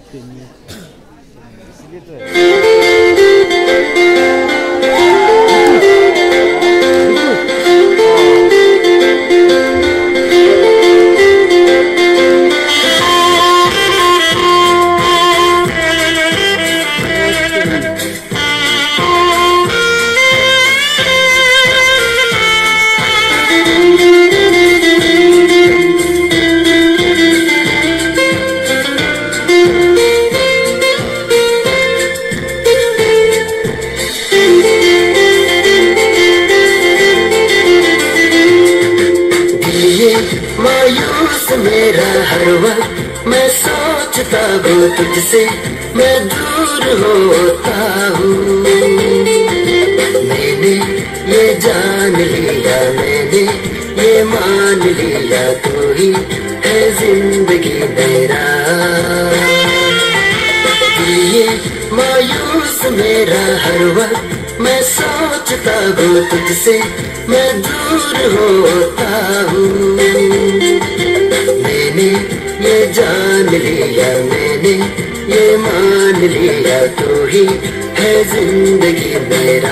SENNYU इसलिए तो है। मायूस मेरा हर वक्त मैं सोचता हूँ तुझसे मैं दूर होता हूँ। मैंने ये जान लिया, मैंने ये मान लिया, तू ही है जिंदगी मेरा। ये मायूस मेरा हर वक्त मैं सोचता हूँ तुझसे मैं दूर होता हूँ। मैंने ये जान लिया, मैंने ये मान लिया, तू ही है जिंदगी मेरा।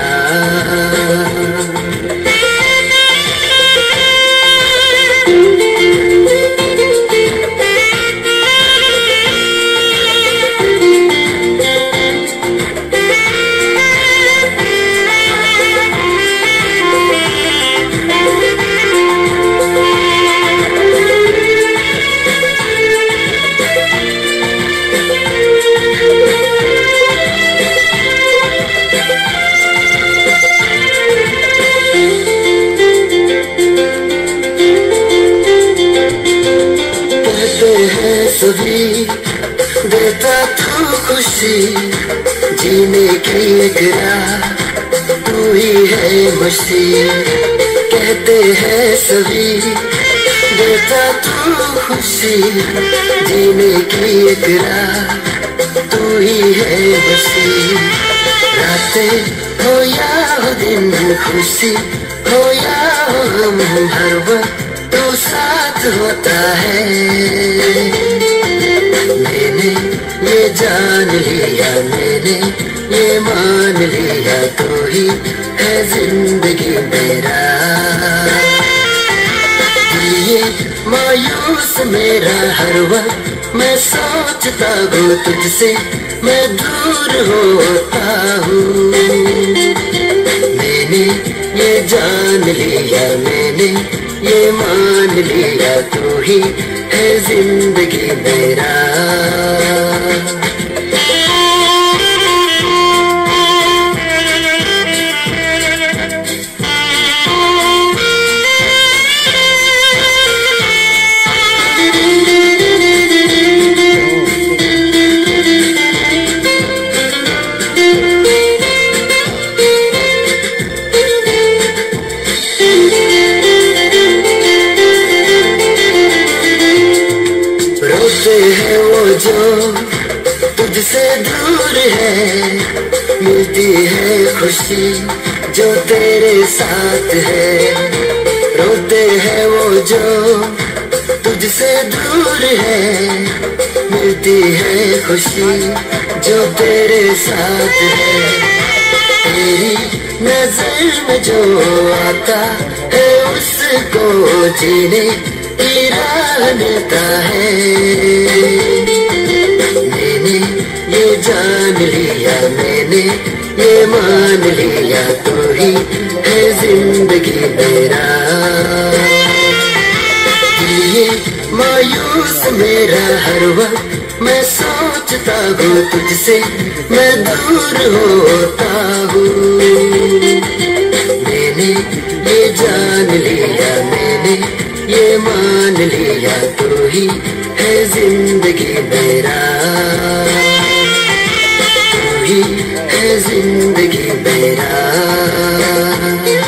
सभी देता तू खुशी जीने की एक राह तू ही है मस्ती। कहते हैं सभी देता तू खुशी जीने की एक राह तू ही है मस्ती। रातें हो या हो दिन खुशी हो या हो हम हर वक्त तू साथ होता है। मैंने ये जान लिया, मैंने ये मान लिया, तू ही है जिंदगी मेरा। ये मायूस मेरा हर वक्त मैं सोचता हूँ तुझसे मैं दूर होता हूँ। मैंने ये जान लिया, मैंने ये मान लिया, तू ही है जिंदगी मेरा। है वो जो तुझसे दूर है, मिलती है खुशी जो तेरे साथ है। रोते हैं वो जो तुझसे दूर है, मिलती है खुशी जो तेरे साथ है। तेरी नजर में जो आता है उसको जीने की राह मिलता है। मैंने ये जान लिया, मैंने ये मान लिया, तू ही है जिंदगी मेरा। ये मायूस मेरा हर वक्त मैं सोचता हूँ तुझसे मैं दूर होता हूँ। मैंने ये जान लिया, मैंने ये मान लिया, तू ही है जिंदगी मेरा। तू ही है जिंदगी मेरा।